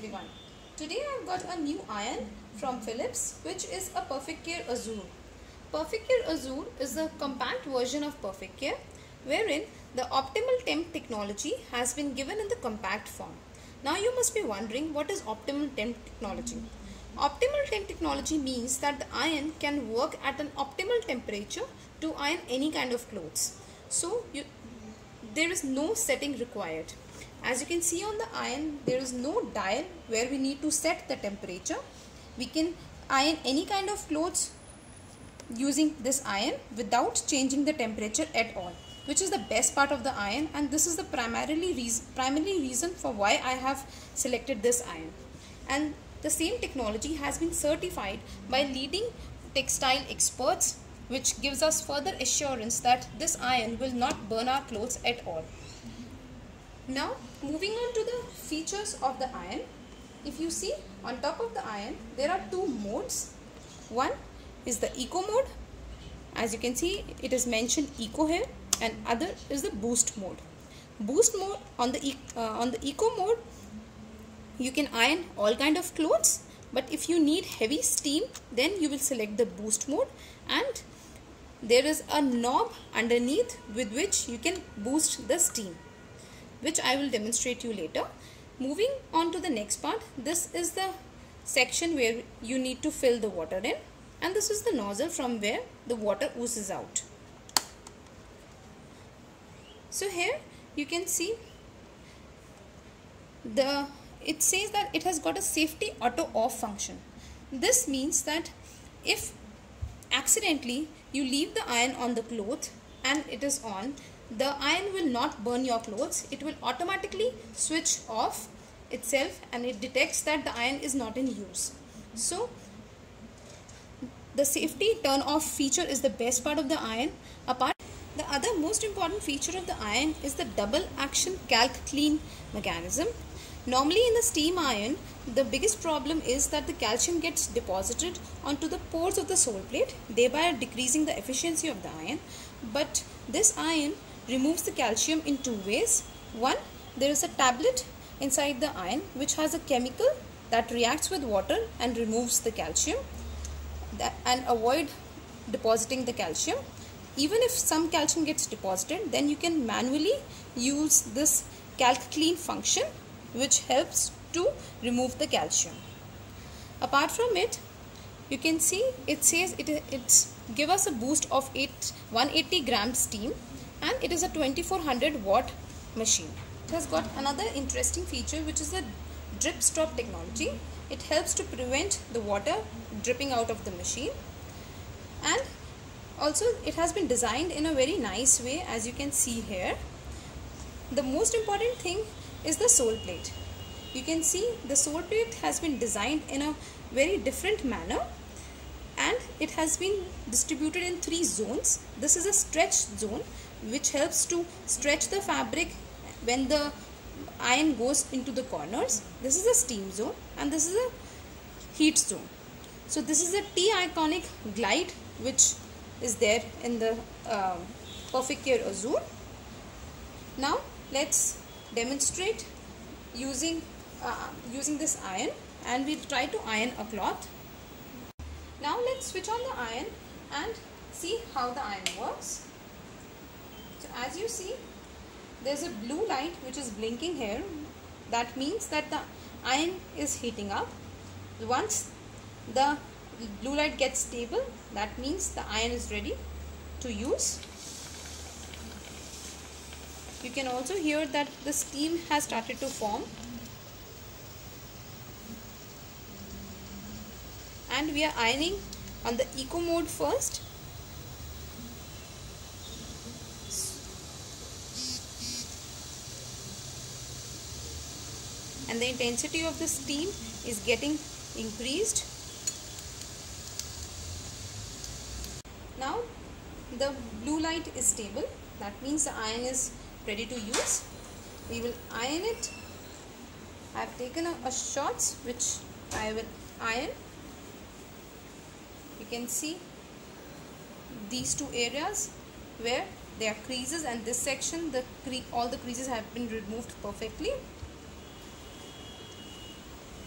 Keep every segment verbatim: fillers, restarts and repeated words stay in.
everyone. Today I've got a new iron from Philips, which is a Perfect Care Azure. Perfect Care Azure is a compact version of Perfect Care, wherein the optimal temp technology has been given in the compact form. Now you must be wondering, what is optimal temp technology? Optimal temp technology means that the iron can work at an optimal temperature to iron any kind of clothes. So you, there is no setting required. As you can see on the iron, there is no dial where we need to set the temperature. We can iron any kind of clothes using this iron without changing the temperature at all, which is the best part of the iron, and this is the primarily reason, primarily reason for why I have selected this iron. And the same technology has been certified by leading textile experts, which gives us further assurance that this iron will not burn our clothes at all. Now moving on to the features of the iron. If you see on top of the iron, there are two modes. One is the eco mode. As you can see, it is mentioned eco here, and other is the boost mode. Boost mode, on the uh, on the eco mode, you can iron all kind of clothes, but if you need heavy steam, then you will select the boost mode, and there is a knob underneath with which you can boost the steam, which I will demonstrate you later. Moving on to the next part, this is the section where you need to fill the water in, and this is the nozzle from where the water oozes out. So here you can see the it says that it has got a safety auto off function. This means that if accidentally you leave the iron on the cloth and it is on, the iron will not burn your clothes. It will automatically switch off itself, and it detects that the iron is not in use. So the safety turn off feature is the best part of the iron. Apart, the other most important feature of the iron is the double action calc clean mechanism. Normally in the steam iron, the biggest problem is that the calcium gets deposited onto the pores of the sole plate, thereby decreasing the efficiency of the iron. But this iron removes the calcium in two ways. One, there is a tablet inside the iron which has a chemical that reacts with water and removes the calcium that, and avoid depositing the calcium. Even if some calcium gets deposited, then you can manually use this calc clean function, which helps to remove the calcium. Apart from it, you can see it says it it's give us a boost of eight, one hundred eighty grams steam, and it is a twenty-four hundred watt machine. It has got another interesting feature, which is the drip stop technology. It helps to prevent the water dripping out of the machine, and also it has been designed in a very nice way, as you can see here. The most important thing is the sole plate. You can see the sole plate has been designed in a very different manner, and it has been distributed in three zones. This is a stretch zone, which helps to stretch the fabric when the iron goes into the corners. This is a steam zone, and this is a heat zone. So this is a T-iconic glide which is there in the uh, Perfect Care Azure. Now let's demonstrate using uh, using this iron, and we'll try to iron a cloth. Now let's switch on the iron and see how the iron works. So as you see, there's a blue light which is blinking here. That means that the iron is heating up. Once the blue light gets stable, that means the iron is ready to use. You can also hear that the steam has started to form, and we are ironing on the eco mode first. And the intensity of the steam is getting increased. Now the blue light is stable. That means the iron is ready to use. We will iron it. I have taken a, a shots which I will iron. You can see these two areas where there are creases, and this section the cre all the creases have been removed perfectly.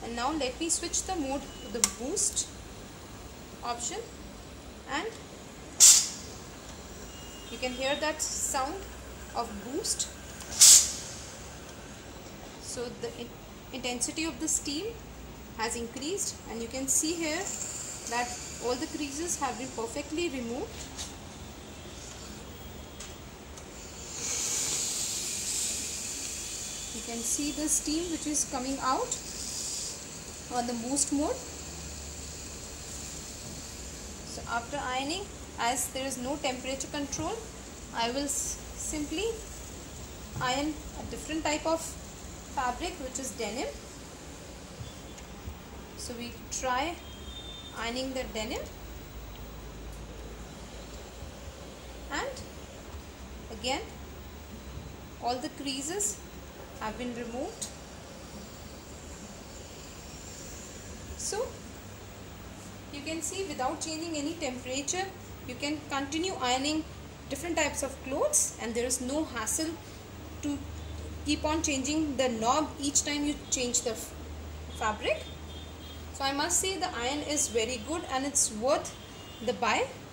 And now let me switch the mode to the boost option, and you can hear that sound of boost. So the in intensity of the steam has increased, and you can see here that all the creases have been perfectly removed. You can see the steam which is coming out on the boost mode. So after ironing, as there is no temperature control, I will simply iron a different type of fabric, which is denim. So we try ironing the denim, and again all the creases have been removed. So you can see, without changing any temperature, you can continue ironing different types of clothes, and there is no hassle to keep on changing the knob each time you change the fabric. So I must say the iron is very good and it's worth the buy.